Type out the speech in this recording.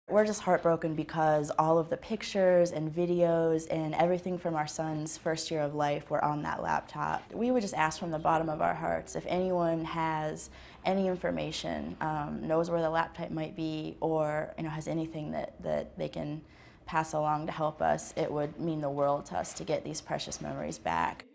We're just heartbroken because all of the pictures and videos and everything from our son's first year of life were on that laptop. We would just ask from the bottom of our hearts if anyone has any information, knows where the laptop might be, or has anything that they can pass along to help us. It would mean the world to us to get these precious memories back.